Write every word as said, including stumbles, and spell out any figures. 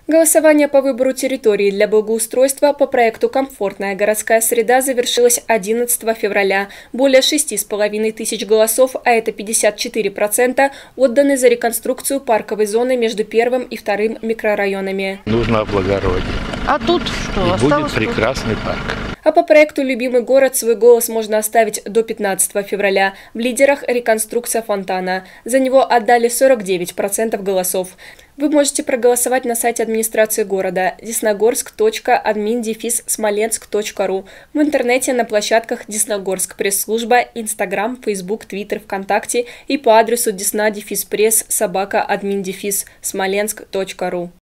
Голосование по выбору территории для благоустройства по проекту «Комфортная городская среда» завершилось одиннадцатого февраля. Более шести с половиной тысяч голосов, а это пятьдесят четыре процента, отданы за реконструкцию парковой зоны между первым и вторым микрорайонами. Нужно облагородить. А тут что? И будет прекрасный парк. А по проекту «Любимый город» свой голос можно оставить до пятнадцатого февраля. В лидерах реконструкция фонтана. За него отдали сорок девять процентов голосов. Вы можете проголосовать на сайте администрации города десногорск точка админ дефис смоленск точка ру, в интернете на площадках Десногорск пресс-служба, Инстаграм, Фейсбук, Твиттер, ВКонтакте и по адресу десна дефис пресс собака админ дефис смоленск точка ру.